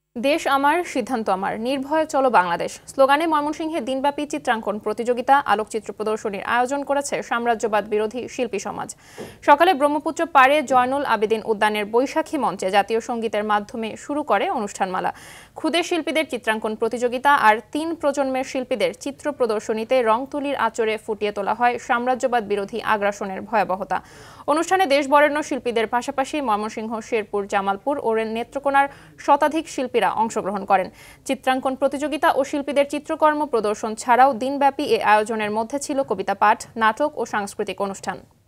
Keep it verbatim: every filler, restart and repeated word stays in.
দেশ আমার সিদ্ধান্ত আমার নির্ভয়ে চলো বাংলাদেশ স্লোগানে ময়মনসিংহে দিনব্যাপী চিত্রাঙ্কন প্রতিযোগিতা আলোকচিত্র প্রদর্শনীর আয়োজন করেছে সাম্রাজ্যবাদ বিরোধী শিল্পী সমাজ। সকালে ব্রহ্মপুত্র পাড়ে জয়নুল আবেদিন উদ্যানের বৈশাখী মঞ্চে জাতীয় সঙ্গীতের মাধ্যমে শুরু করে অনুষ্ঠানমালা। ক্ষুদে শিল্পীদের চিত্রাঙ্কন প্রতিযোগিতা আর তিন প্রজন্মের শিল্পীদের চিত্র প্রদর্শনীতে রং তুলির আঁচড়ে ফুটিয়ে তোলা হয় সাম্রাজ্যবাদ বিরোধী আগ্রাসনের ভয়াবহতা। অনুষ্ঠানে দেশ বরেণ্য শিল্পীদের পাশাপাশি ময়মনসিংহ, শেরপুর, জামালপুর ও নেত্রকোনার শতাধিক শিল্পী অংশগ্রহণ করেন। চিত্রাঙ্কন প্রতিযোগিতা ও শিল্পীদের চিত্রকর্ম প্রদর্শন ছাড়াও দিনব্যাপী এ আয়োজনের মধ্যে ছিল কবিতা পাঠ, নাটক ও সাংস্কৃতিক অনুষ্ঠান।